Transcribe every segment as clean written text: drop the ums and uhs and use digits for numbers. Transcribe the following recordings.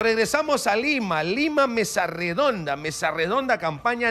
regresamos a Lima. Lima, Mesa Redonda, campaña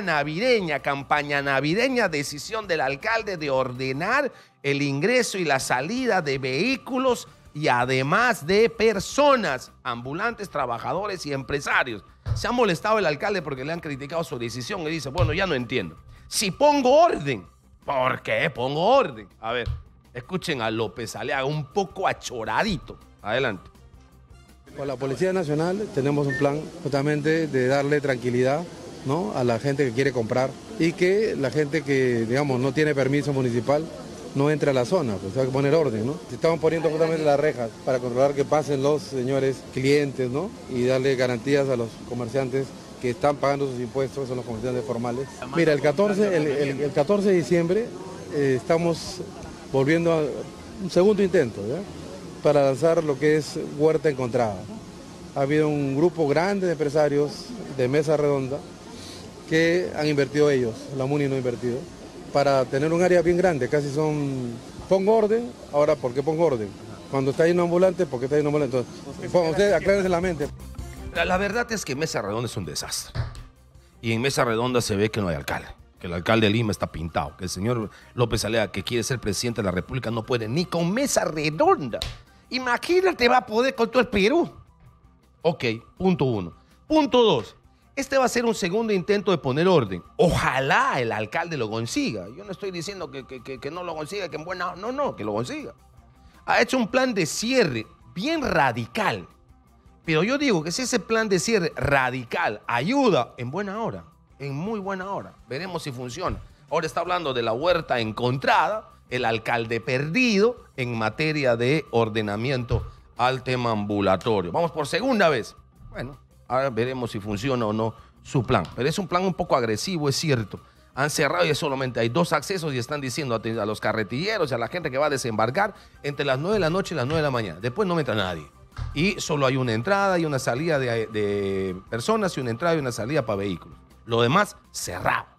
navideña, decisión del alcalde de ordenar el ingreso y la salida de vehículos y además de personas, ambulantes, trabajadores y empresarios. Se ha molestado el alcalde porque le han criticado su decisión y dice, bueno, ya no entiendo. Si pongo orden, ¿por qué pongo orden? A ver, escuchen a López Aliaga, un poco achoradito. Adelante. Con la Policía Nacional tenemos un plan justamente de darle tranquilidad, ¿no?, a la gente que quiere comprar y que la gente que, digamos, no tiene permiso municipal no entre a la zona, pues hay que poner orden, ¿no? Estamos poniendo justamente las rejas para controlar que pasen los señores clientes, ¿no?, y darle garantías a los comerciantes que están pagando sus impuestos, son los comerciantes formales. Mira, el 14 de diciembre estamos volviendo a un segundo intento, ¿ya?, para lanzar lo que es Huerta Encontrada. Ha habido un grupo grande de empresarios de Mesa Redonda que han invertido ellos, la MUNI no ha invertido, para tener un área bien grande, casi son... Pongo orden, ahora, ¿por qué pongo orden? Cuando está lleno ambulante, ¿por qué está lleno ambulante? Entonces, ustedes aclárense la mente. La verdad es que Mesa Redonda es un desastre. Y en Mesa Redonda se ve que no hay alcalde, que el alcalde de Lima está pintado, que el señor López Aliaga, que quiere ser presidente de la República, no puede ni con Mesa Redonda. Imagínate, va a poder con todo el Perú. Ok, punto 1. Punto 2. Este va a ser un segundo intento de poner orden. Ojalá el alcalde lo consiga. Yo no estoy diciendo que no lo consiga, que en buena... No, que lo consiga. Ha hecho un plan de cierre bien radical. Pero yo digo que si ese plan de cierre radical ayuda, en buena hora, en muy buena hora, veremos si funciona. Ahora está hablando de la Huerta Encontrada, el alcalde perdido en materia de ordenamiento al tema ambulatorio. Vamos por segunda vez. Bueno, ahora veremos si funciona o no su plan. Pero es un plan un poco agresivo, es cierto. Han cerrado y solamente hay 2 accesos y están diciendo a los carretilleros y a la gente que va a desembarcar entre las 9 de la noche y las 9 de la mañana. Después no entra nadie. Y solo hay una entrada y una salida de personas y una entrada y una salida para vehículos. Lo demás, cerrado.